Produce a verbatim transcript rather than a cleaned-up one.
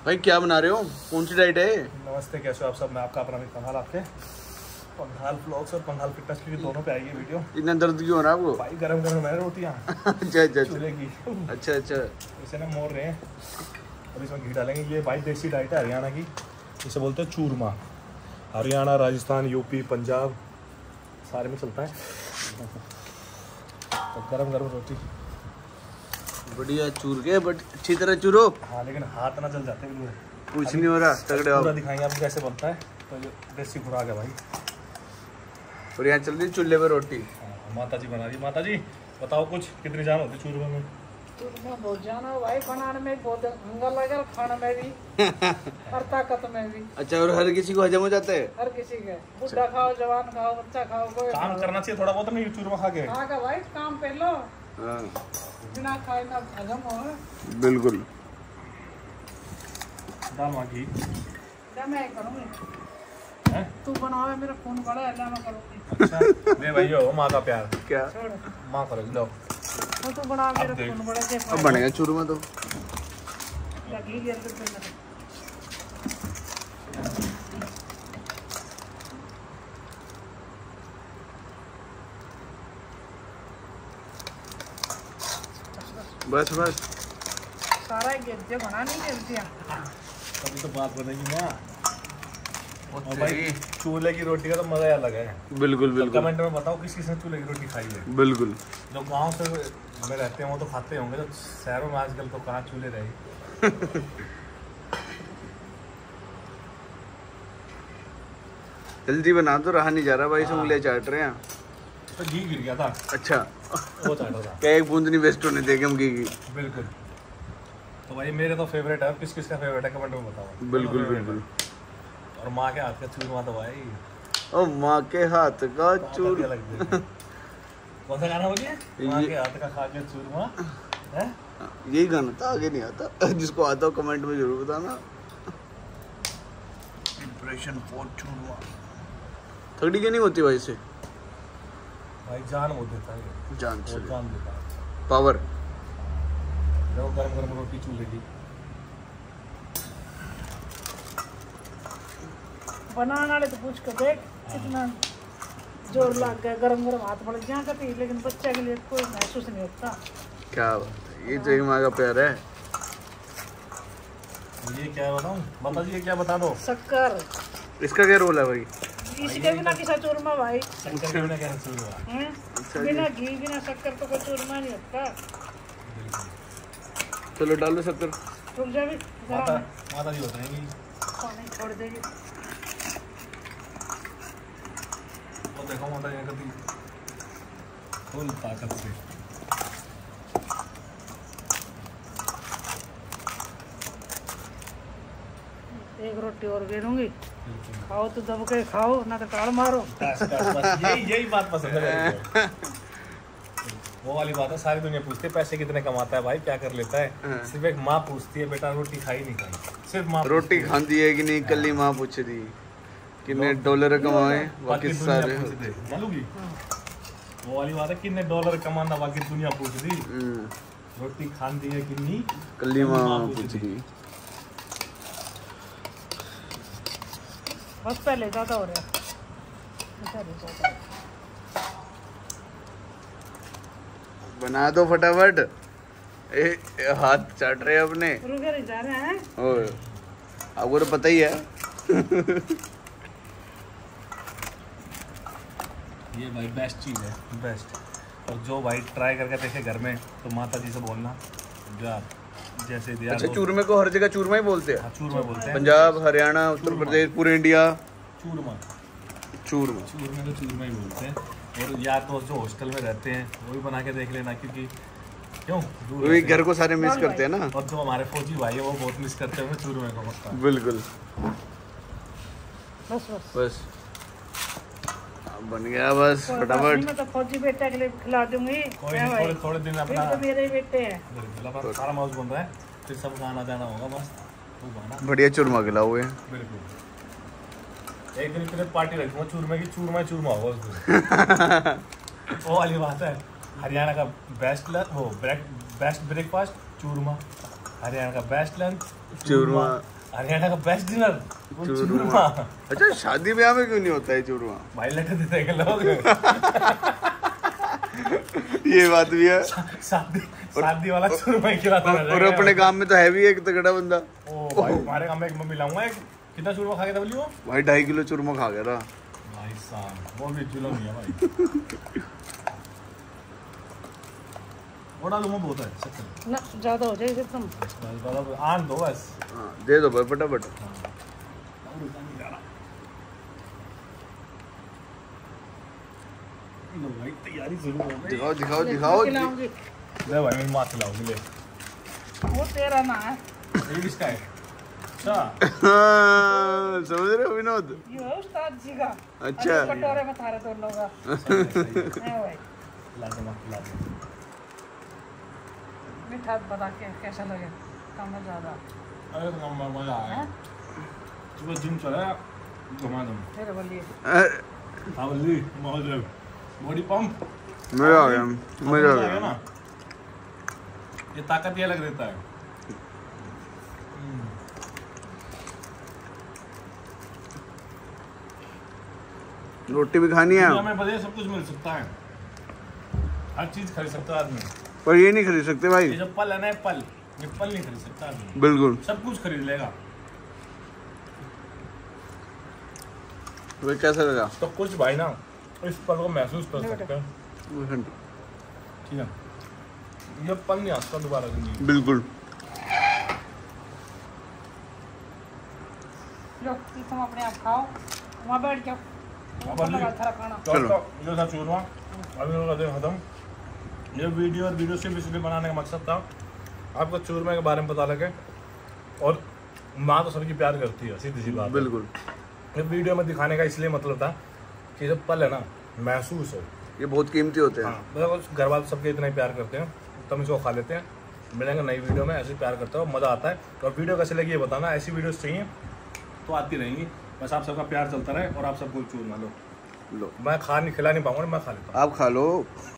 भाई क्या बना रहे हो? कौन सी डाइट है? नमस्ते, कैसे हो आप सब? मैं आपका अपना पंघाल, आपके पंघाल व्लॉग्स और पंघाल फिटनेस के दोनों पे आएगी वीडियो। इतना दर्द क्यों हो रहा है आपको? भाई गरम गरम है रोटियाँ। अच्छा अच्छा चूल्हे की। अच्छा अच्छा इसे ना मोड़ रहे हैं और इसमें घी डालेंगे। ये भाई देसी डाइट है हरियाणा की, इसे बोलते हैं चूरमा। हरियाणा, राजस्थान, यूपी, पंजाब सारे में चलता है। तो गरम गरम रोटी बढ़िया चूर के, बट अच्छी तरह चूरो। हाँ, लेकिन हाथ ना जल जाते हैं। कुछ नहीं हो रहा, तगड़े पूरा दिखाएंगे आपको कैसे बनता है। तो ये देसी खुराक है भाई। और यहाँ चल रही चूल्हे पर रोटी। हाँ, माता जी बना रही। माता जी बताओ कुछ, कितनी जान होती चूरमा में? चूरमा बहुत जान है भाई, बनाने में बहुत हंगा लगा, खाने में भी और ताकत में भी। अच्छा, और हर किसी को हजम हो जाता है? हर किसी के, बुढ़ा खाओ, जवान खाओ, बच्चा खाओ, कोई काम करना चाहिए थोड़ा बहुत, नहीं चूरमा खा के। खा के भाई काम पे लो, हाँ बिना खाए ना हजम हो। बिल्कुल। दाल मांगी मैं करूँगी, हैं? तू बनावे, मेरा खून बड़ा है, मैं करूँगी। अच्छा ले भाई, हो माँ का प्यार। क्या छोड़, माँ करोगी, लो तो तू बना, मेरा खून बड़ा है। अब बनेगा चूरमा तो। लगी गिर के फिर बस बस सारा गिर दिया, बना नहीं गिर दिया। तभी तो बात बनेगी ना। और भाई चूल्हे की रोटी का तो मजा ही अलग है। बिल्कुल बिल्कुल। कमेंट में बताओ किस किसने चूल्हे की रोटी खाई है। बिल्कुल। जो गांव से में रहते हैं वो तो खाते होंगे, जो शहरों में आजकल तो कहाँ चूल्हे रहे। जल्दी बना तो रहा नहीं जा रहा भाई, से उंगलियां चाट रहे हैं। तो घी गिर गया था। अच्छा, वो चाटा था। क्या एक बूंद नहीं वेस्ट होने देंगे हम घी की। बिल्कुल। तो भाई मेरे तो फेवरेट है, किस किस का फेवरेट है कमेंट में बताओ। बिल्कुल बिल्कुल। और माँ के हाथ का चूरमा तो भाई, ओ माँ के हाथ का चूर। कौन सा गाना हो गया? माँ के हाथ का खा के चूरमा है। यही गाना था, आगे नहीं आता। जिसको आता हो कमेंट में जरूर बताना। इंप्रेशन फॉर चूरमा। थकड़ी की नहीं होती भाई से? भाई जान वो देता है, जान से वो जान देता है। पावर। जो गरम गरम रोटी चूल्हे की बनाने वाले तो पूछ के देख कितना जोर लग गया, गरम गरम हाथ पड़ गया कभी, लेकिन बच्चे के लिए कोई महसूस नहीं होता। क्या बात है, ये तो एक माँ का प्यार है। ये क्या है बताऊं? माता जी ये क्या बता दो। शक्कर, इसका क्या रोल है भाई? इसके बिना किसा चूरमा भाई? शक्कर के बिना कैसे चूरमा? हैं? बिना घी बिना शक्कर तो कोई चूरमा नहीं होता। चलो डालो शक्कर। रुक जा भी, माता माता जी बताएंगी। पानी छोड़ देगी। तो देखो माता जी कभी फुल ताकत से। एक रोटी और गिरूंगी, खाओ तो दब के खाओ, ना तो टाल मारो। बस बस बस, यही यही बात पसंद है मेरे को। वो वाली बात है, सारी दुनिया पूछती है पैसे कितने कमाता है भाई, क्या कर लेता है। सिर्फ एक माँ पूछती है बेटा रोटी खाई नहीं खाई। सिर्फ माँ रोटी खाती है कि नहीं, कल ही माँ पूछ रही कितने डॉलर कमाए, बाकी सारे मालूंगी। वो वाली बात है, कितने डॉलर कमाना बाकी दुनिया पूछ रही, रोटी खाती है कि नहीं कल ही माँ पूछ रही। बस पहले ज़्यादा हो रहा है। बना दो फटाफट। ए, ए, हाथ चाट रहे हैं अपने। रुके नहीं जा रहे हैं। और आपको तो पता ही है। ये भाई बेस्ट चीज़ है, बेस्ट। और जो भाई ट्राई करके देखे घर में, तो माता जी से बोलना जो आप जैसे दिया। अच्छा, चूरमे को हर जगह चूरमा ही बोलते हैं? चूरमा बोलते हैं। पंजाब, हरियाणा, उत्तर प्रदेश, पूरे इंडिया चूरमा चूरमा चूरमे को चूरमा ही बोलते हैं। और यार दोस्त जो हॉस्टल में रहते हैं वो भी बना के देख लेना, क्योंकि क्यों वही घर को सारे मिस करते हैं ना। और जो हमारे फौजी भाई है वो बहुत मिस करते हैं चूरमे को पक्का। बिल्कुल। बस बस बस बन गया, बस फटाफट। मैं तो फौजी बेटा के लिए खिला दूंगी। कोई नहीं, थोड़े थोड़े दिन अपना तो मेरे ही बेटे हैं। बिल्कुल सारा माउस बन रहा है, फिर सब खाना जाना होगा बस। वो खाना बढ़िया चूरमा खिलाओगे। बिल्कुल। एक दिन फिर पार्टी रखूंगा चूरमे की, चूरमा ही चूरमा होगा उस दिन। वो वाली बात है, हरियाणा का बेस्ट वो बेस्ट ब्रेकफास्ट चूरमा। हरियाणा का बेस्ट लंच चूरमा। हरियाणा का बेस्ट डिनर चूरमा। चूरमा। अच्छा शादी ब्याह में क्यों नहीं होता है चूरमा? भाई लटे देते हैं लोग। ये बात भी है। शादी शादी वाला चूरमा ही खिलाता और, और अपने काम में तो है भी एक तगड़ा बंदा। ओ भाई हमारे काम में एक मम्मी लाऊंगा एक कितना चूरमा खा के तब लियो भाई ढाई किलो चूरमा खा गया था भाई साहब। वो भी जुलम नहीं है भाई। वो डालूं मैं बहुत है शक्कर ना ज्यादा हो जाए एकदम। बस आन दो बस। हाँ दे दो भाई फटाफट। लो भाई तैयारी शुरू हो गई। दिखाओ दिखाओ दिखाओ। खिलाऊंगी। ले भाई मैं मां खिलाऊंगी ले। वो तेरा ना है, ये किसका है? अच्छा हाँ, समझ रहे हो विनोद? ये है उस्ताद जी का। अच्छा। अरे कटोरे में थारे दोनों का सही है, सही है। है भाई। ला दो मां खिला दो। मीठा बता के कैसा लगे, कम है ज्यादा? अरे तो मम्मा मजा आया। सुबह जिम चला घुमा दो। फिर बोलिए अरे, हावली मौज बॉडी पंप। मजा आ गया मजा आ गया ना। ये ताकत ये लग देता है। रोटी भी खानी है दुनिया में बढ़िया सब कुछ मिल सकता है। हर चीज खरीद सकता है आदमी। पर ये नहीं खरीद सकते भाई। ये जो पल है ना पल ये पल नहीं खरीद सकता आदमी। बिल्कुल। सब कुछ खरीद लेगा। भाई कैसा लगा? तो कुछ भाई ना इस पल को महसूस कर सकते हैं। ठीक है ये पल नहीं आता दोबारा जिंदगी। बिल्कुल। लो तुम अपने आप खाओ, वहाँ बैठ जाओ। अब अली- अच्छा खाना। तो तो जो था चूरमा अभी लोग कर खत्म। ये वीडियो और वीडियो सिर्फ इसलिए बनाने का मकसद था आपको चूरमे के बारे में पता लगे। और माँ तो सबकी प्यार करती है सीधी सी बात है। बिल्कुल। ये वीडियो में दिखाने का इसलिए मतलब था कि जब पल है ना महसूस हो। ये बहुत कीमती होते हैं। हाँ मतलब घर वाले सबके इतना ही प्यार करते हैं तो हम इसको खा लेते हैं। मिलेंगे नई वीडियो में ऐसे प्यार करते हो मज़ा आता है। और वीडियो कैसे लगी ये बताना। ऐसी वीडियोस चाहिए तो आती रहेंगी। बस आप सबका प्यार चलता रहे और आप सबको चूरमा लो। लो मैं खा नहीं खिला नहीं पाऊंगा मैं खा लेता हूँ। आप खा लो।